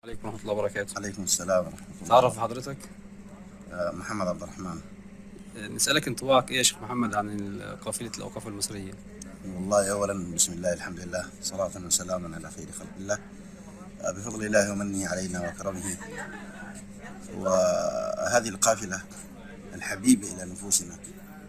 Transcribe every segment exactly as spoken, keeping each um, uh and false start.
عليكم ورحمة الله وبركاته. عليكم السلام ورحمة الله. تعرف حضرتك؟ آه، محمد عبد الرحمن. آه، نسألك انطباعك ايه يا شيخ محمد عن قافلة الأوقاف المصرية؟ والله أولا بسم الله الحمد لله صلاة وسلاما على خير خلق الله. آه، بفضل الله ومنه علينا وكرمه. وهذه القافلة الحبيبة إلى نفوسنا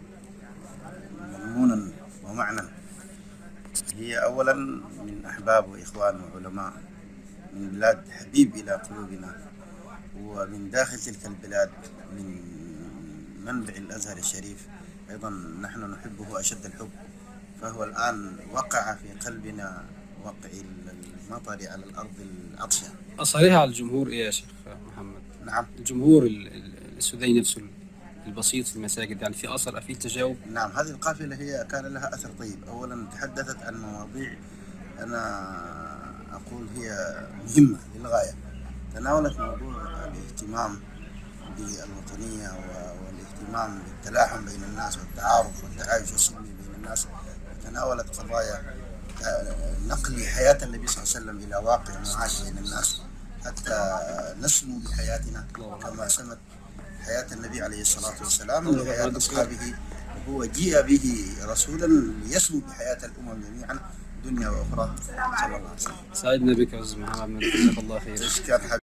مضمونا ومعنى، هي أولا من أحباب وإخوان وعلماء من بلاد حبيب إلى قلوبنا، ومن داخل تلك البلاد من منبع الأزهر الشريف أيضا نحن نحبه أشد الحب. فهو الآن وقع في قلبنا وقع المطر على الأرض العطشة. أثرها على الجمهور ايه يا شيخ محمد؟ نعم الجمهور ال- ال- السوداني نفسه البسيط في المساجد، يعني في أثر، في تجاوب؟ نعم هذه القافلة هي كان لها أثر طيب. أولا تحدثت عن مواضيع أنا أقول هي مهمة للغاية. تناولت موضوع الاهتمام بالوطنية والاهتمام بالتلاحم بين الناس والتعارف والتعايش السلمي بين الناس. وتناولت قضايا نقل حياة النبي صلى الله عليه وسلم إلى واقع معاش بين الناس حتى نسمو بحياتنا كما سمت حياة النبي عليه الصلاة والسلام بحياة أصحابه. وهو جيء به رسولا ليسمو بحياة الأمم جميعا دنيا وأخرى. صلى الله عليه وسلم. سعدنا بك يا أستاذ محمد، جزاك الله خير. كان